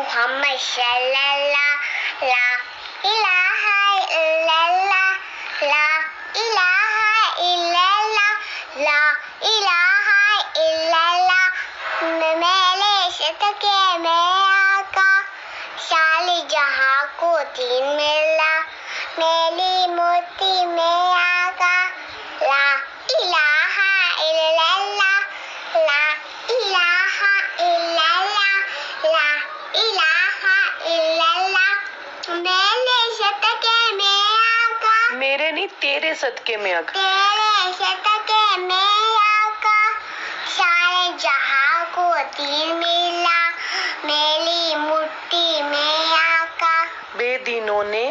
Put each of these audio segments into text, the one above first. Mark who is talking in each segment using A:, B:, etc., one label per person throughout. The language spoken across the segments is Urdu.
A: Muhammad sallallahu la ilaha illallah la ilaha illallah la ilaha illallah میلے صدقے میں آقا سارے جہاں کو دین ملا میلی موتی میں آقا لا الہ الا اللہ لا الہ الا اللہ لا الہ الا اللہ میلے صدقے میں آقا
B: میرے نہیں تیرے صدقے میں آقا
A: تیرے صدقے میں آقا سارے جہاں کو دین ملا میلی مٹی میں آقا
B: بے دینوں نے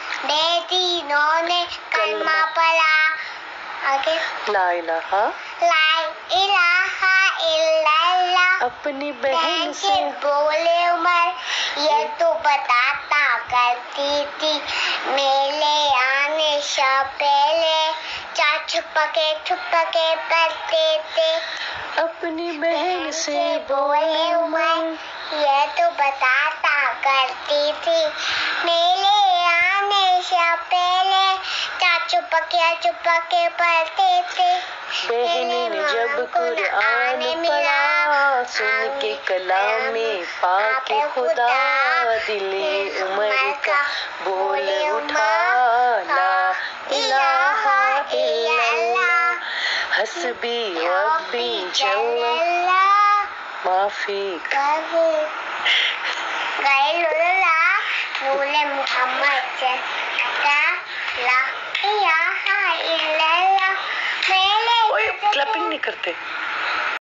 A: کلمہ پڑھا آگے
B: لا الہ
A: لا الہ الا اللہ
B: اپنی بہن سے
A: بولے عمر یہ تو بتاتا کرتی تھی میلے آنے سے پہلے چھپ کے پڑھتے تھے
B: اپنی بہن سے
A: بولے عمر یہ تو بتاتا کرتی تھی میلے آنے سے پہلے چھپ کے پڑھتے تھے
B: بہنیں نے جب قرآن پڑھا سن کے کلام پاک خدا دل عمر کا بول اٹھا لا الہ الا اللہ حسبی ربی جل معافی
A: نور محمد لا الہ الا اللہ
B: کلپنگ نہیں کرتے